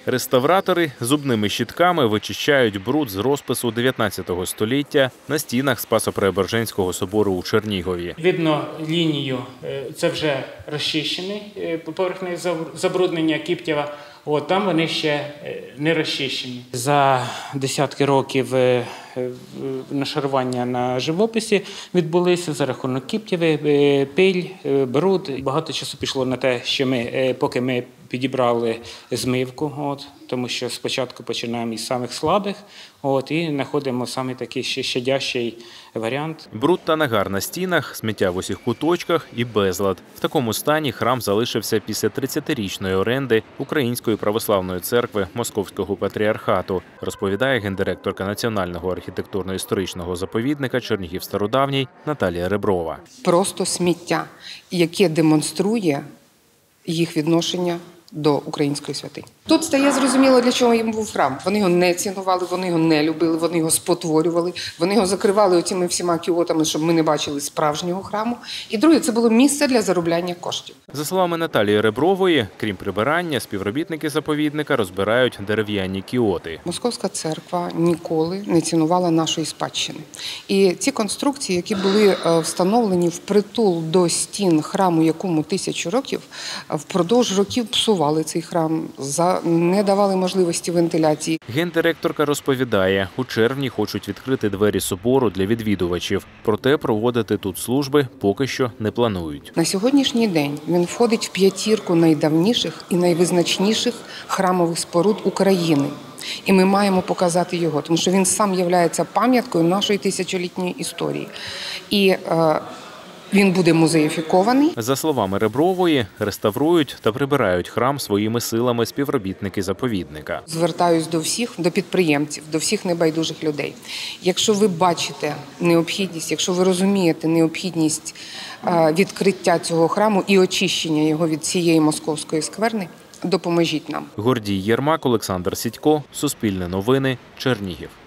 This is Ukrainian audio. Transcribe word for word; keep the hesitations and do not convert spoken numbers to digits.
Реставратори зубними щітками вичищають бруд з розпису дев'ятнадцятого століття на стінах Спасо-Преображенського собору у Чернігові. Видно лінію, це вже розчищений поверхневе забруднення Кіптєва. От, там вони ще не розчищені. За десятки років нашарування на живописі відбулися за рахунок Кіптєви, пиль, бруд. Багато часу пішло на те, що ми, поки ми підібрали змивку, от, тому що спочатку починаємо із самих слабих, от, і знаходимо саме такий ще щадящий варіант. Бруд та нагар на стінах, сміття в усіх куточках і безлад. В такому стані храм залишився після тридцятирічної оренди Української православної церкви Московського патріархату, розповідає гендиректорка Національного архітектурно-історичного заповідника Чернігів Стародавній Наталія Реброва. Просто сміття, яке демонструє їх відношення до української святині. Тут стає зрозуміло, для чого їм був храм. Вони його не цінували, вони його не любили, вони його спотворювали, вони його закривали оціми всіма кіотами, щоб ми не бачили справжнього храму. І друге, це було місце для заробляння коштів. За словами Наталії Ребрової, крім прибирання, співробітники заповідника розбирають дерев'яні кіоти. Московська церква ніколи не цінувала нашої спадщини. І ці конструкції, які були встановлені впритул до стін храму, якому тисячу років, впродовж років псували цей храм, не давали можливості вентиляції. Гендиректорка розповідає, у червні хочуть відкрити двері собору для відвідувачів. Проте проводити тут служби поки що не планують. На сьогоднішній день він входить в п'ятірку найдавніших і найвизначніших храмових споруд України. І ми маємо показати його, тому що він сам є пам'яткою нашої тисячолітньої історії. І е, він буде музеїфікований. За словами Ребрової, реставрують та прибирають храм своїми силами співробітники заповідника. Звертаюсь до всіх, до підприємців, до всіх небайдужих людей. Якщо ви бачите необхідність, якщо ви розумієте необхідність відкриття цього храму і очищення його від цієї московської скверни, допоможіть нам. Гордій Єрмак, Олександр Сідько, Суспільне новини, Чернігів.